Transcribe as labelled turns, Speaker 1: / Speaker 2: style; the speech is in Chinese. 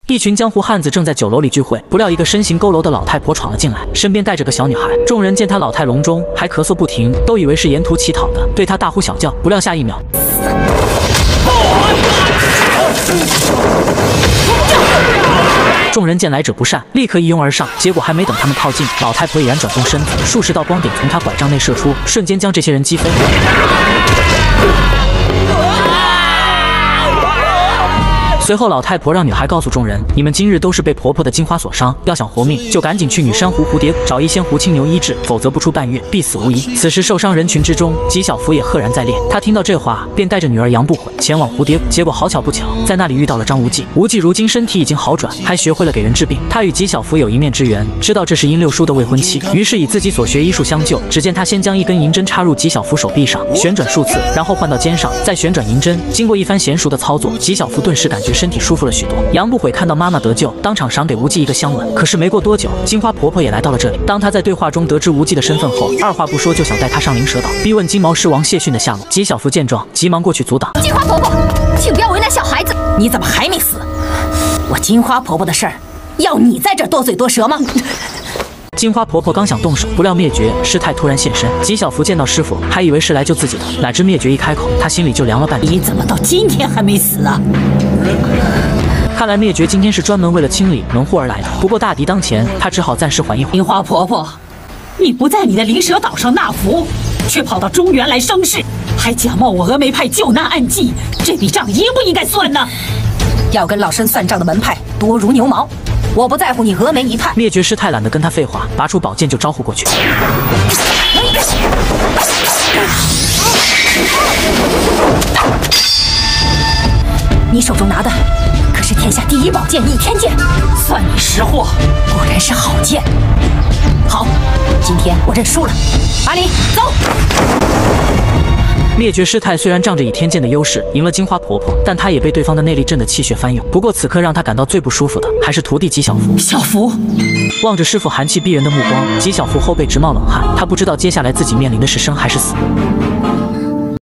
Speaker 1: 一群江湖汉子正在酒楼里聚会，不料一个身形佝偻的老太婆闯了进来，身边带着个小女孩。众人见她老态龙钟，还咳嗽不停，都以为是沿途乞讨的，对她大呼小叫。不料下一秒，众人见来者不善，立刻一拥而上，结果还没等他们靠近，老太婆已然转动身子，数十道光点从她拐杖内射出，瞬间将这些人击飞。随后，老太婆让女孩告诉众人：“你们今日都是被婆婆的金花所伤，要想活命，就赶紧去女珊瑚蝴蝶找一仙狐青牛医治，否则不出半月必死无疑。”此时，受伤人群之中，纪晓芙也赫然在列。他听到这话，便带着女儿杨不悔前往蝴蝶谷。结果好巧不巧，在那里遇到了张无忌。无忌如今身体已经好转，还学会了给人治病。他与纪晓芙有一面之缘，知道这是殷六叔的未婚妻，于是以自己所学医术相救。只见他先将一根银针插入纪晓芙手臂上，旋转数次，然后换到肩上，再旋转银针。经过一番娴熟的操作，纪晓芙顿时感觉身体舒服了许多。杨不悔看到妈妈得救，当场赏给无忌一个香吻。可是没过多久，金花婆婆也来到了这里。当她在对话中得知无忌的身份后，二话不说就想带他上灵蛇岛，逼问金毛狮王谢逊的下落。纪晓芙见状，急忙过去阻挡。
Speaker 2: 金花婆婆，请不要为难小孩子。你怎么还没死？我金花婆婆的事儿，要你在这多嘴多舌吗？
Speaker 1: 金花婆婆刚想动手，不料灭绝师太突然现身。纪晓芙见到师傅，还以为是来救自己的，哪知灭绝一开口，她心里就凉了半天。
Speaker 2: 你怎么到今天还没死啊？
Speaker 1: 看来灭绝今天是专门为了清理门户而来的。不过大敌当前，他只好暂时缓一缓。
Speaker 2: 金花婆婆，你不在你的灵蛇岛上纳福，却跑到中原来生事，还假冒我峨眉派救难案记，这笔账应不应该算呢？要跟老身算账的门派多如牛毛，我不在乎你峨眉一派。
Speaker 1: 灭绝师太懒得跟他废话，拔出宝剑就招呼过去。
Speaker 2: 你手中拿的可是天下第一宝剑逆天剑，算你识货，果然是好剑。好，今天我认输了。阿离，走。
Speaker 1: 灭绝师太虽然仗着倚天剑的优势赢了金花婆婆，但她也被对方的内力震得气血翻涌。不过此刻让她感到最不舒服的还是徒弟纪晓芙。
Speaker 2: 小芙
Speaker 1: 望着师傅寒气逼人的目光，纪晓芙后背直冒冷汗。她不知道接下来自己面临的是生还是死。